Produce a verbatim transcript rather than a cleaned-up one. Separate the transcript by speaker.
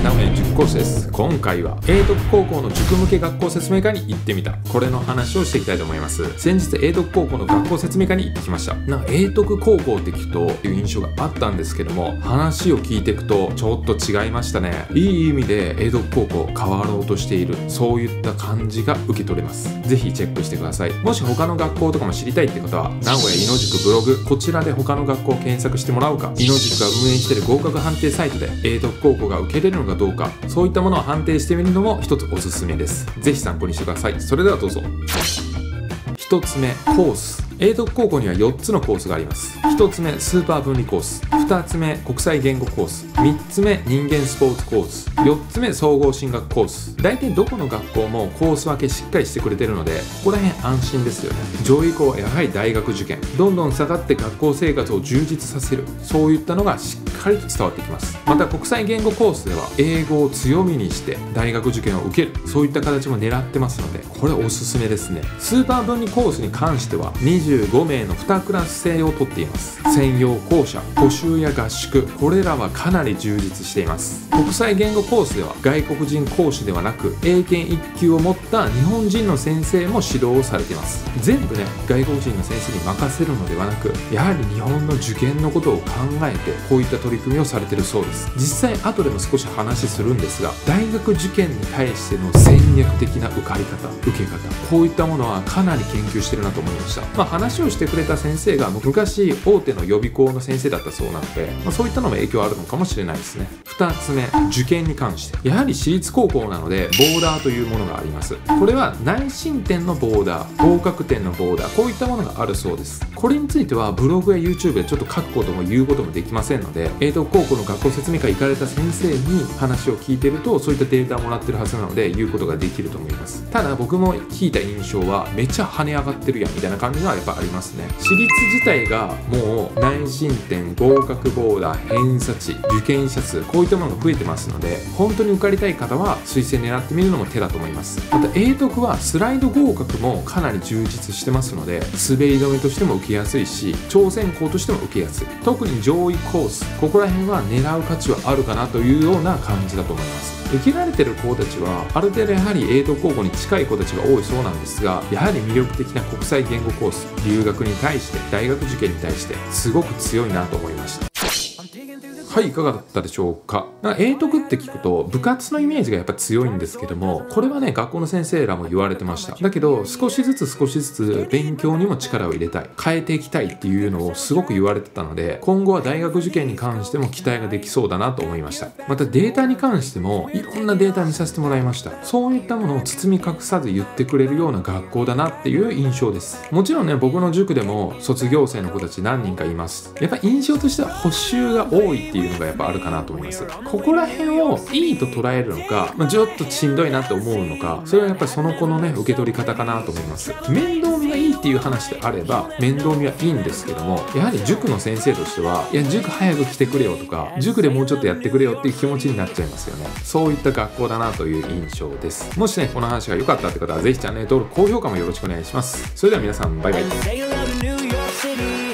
Speaker 1: 名古屋塾講師です。今回は英徳高校の塾向け学校説明会に行ってみた、これの話をしていきたいと思います。先日英徳高校の学校説明会に行ってきました。なんか英徳高校って聞くとっていう印象があったんですけども、話を聞いていくとちょっと違いましたね。いい意味で英徳高校変わろうとしている、そういった感じが受け取れます。ぜひチェックしてください。もし他の学校とかも知りたいって方は、名古屋伊野塾ブログ、こちらで他の学校を検索してもらうか、伊野塾が運営している合格判定サイトで英徳高校が受けれるのかどうか、そういったものを判定してみるのも一つおすすめです。ぜひ参考にしてください。それではどうぞ。ひとつめ、コース。英徳高校にはよっつのコースがあります。ひとつめ、スーパー分離コース。ふたつめ、国際言語コース。みっつめ、人間スポーツコース。よっつめ、総合進学コース。大体どこの学校もコース分けしっかりしてくれてるので、ここら辺安心ですよね。上位校はやはり大学受験、どんどん下がって学校生活を充実させる、そういったのがしっかりと伝わってきます。また国際言語コースでは英語を強みにして大学受験を受ける、そういった形も狙ってますので、これおすすめですね。スーパー分離コースに関してはにじゅうごめいのにクラス制をとっています。専用校舎、補習や合宿、これらはかなり充実しています。国際言語コースでは外国人講師ではなく、英検いっきゅうを持った日本人の先生も指導をされています。全部ね、外国人の先生に任せるのではなく、やはり日本の受験のことを考えてこういった取り組みをされているそうです。実際後でも少し話するんですが、大学受験に対しての戦略的な受かり方、受け方、こういったものはかなり研究してるなと思いました。まあ、話をしてくれた先生が昔大手の予備校の先生だったそうなので、まあ、そういったのも影響あるのかもしれないですね。ふたつめ、受験に関して、やはり私立高校なのでボーダーというものがあります。これは内申点のボーダー、合格点のボーダー、こういったものがあるそうです。これについてはブログや YouTube でちょっと書くことも言うこともできませんので、英徳高校の学校説明会行かれた先生に話を聞いてると、そういったデータをもらってるはずなので言うことができると思います。ただ僕も聞いた印象は、めっちゃ跳ね上がってるやんみたいな感じがやっぱありますね。私立自体がもう内申点、合格ボーダー、偏差値、受験者数、こういったものが増えてますので、本当に受かりたい方は推薦狙ってみるのも手だと思います。また英徳はスライド合格もかなり充実してますので、滑り止めとしても受けやすいし、挑戦校としても受けやすい。特に上位コース、ここら辺は狙う価値はあるかなというような感じだと思います。受けられてる子たちはある程度やはり英徳高校に近い子たちが多いそうなんですが、やはり魅力的な国際言語コース、留学に対して、大学受験に対してすごく強いなと思いました。はい、いかがだったでしょうか。なんか英徳って聞くと部活のイメージがやっぱ強いんですけども、これはね、学校の先生らも言われてました。だけど少しずつ少しずつ勉強にも力を入れたい、変えていきたいっていうのをすごく言われてたので、今後は大学受験に関しても期待ができそうだなと思いました。またデータに関してもいろんなデータ見させてもらいました。そういったものを包み隠さず言ってくれるような学校だなっていう印象です。もちろんね、僕の塾でも卒業生の子たち何人かいます。やっぱ印象としては補習が多いっていうのがやっぱあるかなと思います。ここら辺をいいと捉えるのか、まあ、ちょっとしんどいなと思うのか、それはやっぱりその子のね、受け取り方かなと思います。面倒見がいいっていう話であれば面倒見はいいんですけども、やはり塾の先生としては、いや塾早く来てくれよとか、塾でもうちょっとやってくれよっていう気持ちになっちゃいますよね。そういった学校だなという印象です。もしね、この話が良かったって方はぜひチャンネル登録、高評価もよろしくお願いします。それでは皆さん、バイバイ。